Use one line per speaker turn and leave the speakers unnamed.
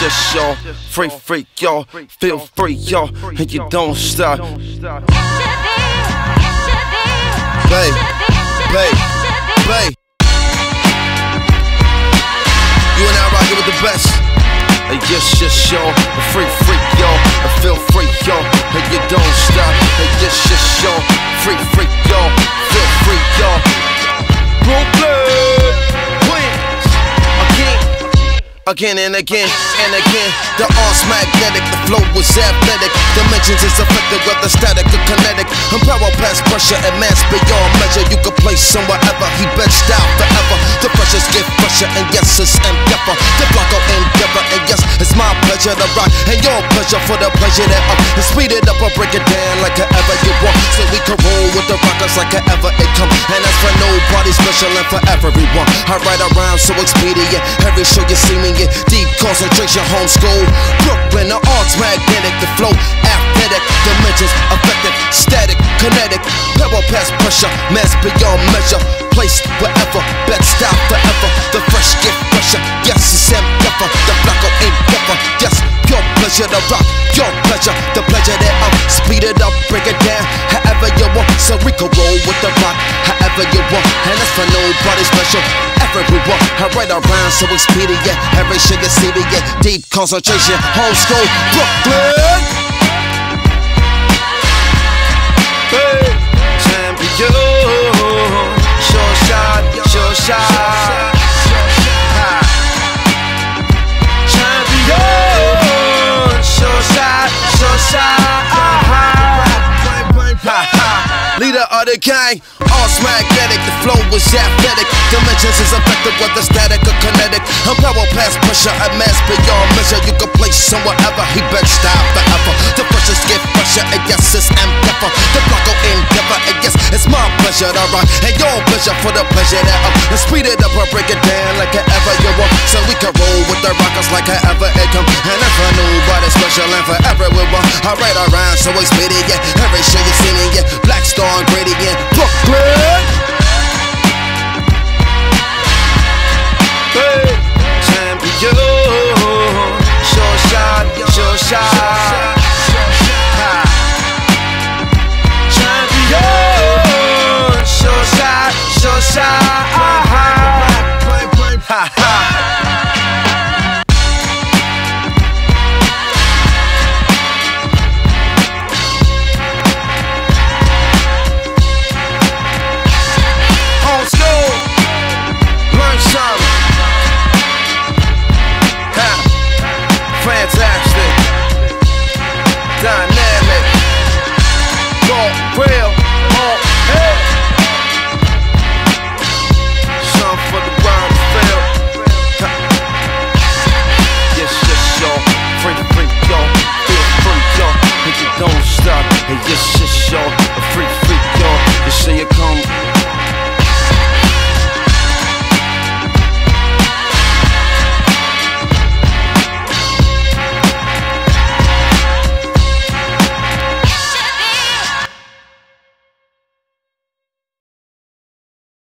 just y'all. Free, y'all. Feel free, y'all. And you don't stop. Babe. You and I rockin' with the best. And just y'all. Free, y'all. And feel free, y'all. And you don't stop. And just y'all. Free, y'all. Feel free, y'all. Brooklyn wins again and again. The art's magnetic, the flow was athletic. Dimensions is effective, whether static or kinetic. And power past pressure and mass beyond measure. You can place somewhere ever, he benched out forever. The pressures get fresher, and yes, it's endeavor. The block of endeavor, and yes, it's my pleasure to rock. And your pleasure for the pleasure thereof. And speed it up or break it down like however you want. So we can roll with the rockers like however it come. And that's for nobody special and for everyone. I ride around so expedient. Every show you see me in deep concentration, homeschool. Brooklyn, the art's magnetic, the flow athletic. Dimensions effective, static, kinetic. Power past pressure, mass beyond measure. Placed wherever, best style forever. The fresh get fresher, yes, it's endeavor. The block ain't never, yes, your pleasure to rock, your pleasure, the pleasure thereof. Speed it up, break it down, however you want. So we can roll with the rock, however you want. And that's for nobody special, everyone. I write around so expedient, every shit you see me in deep concentration, homeschool, Brooklyn. Hey, champion, sure shot. Champion, sure shot. Leader of the gang, art's magnetic, the flow is athletic. Dimensions is effective, whether static or kinetic. And power past pressure, and mass beyond measure. You can place somewhere ever, he benched out forever. The pressures get fresher, and yes, it's endeavor. The block of endeavor, and yes, it's my pleasure to rock. And your pleasure for the pleasure thereof. And speed it up or break it down like however you want. So we can roll with the rockers like however it come. And that's for nobody special and for everyone. I ride around so expedient, every show you see me, yeah.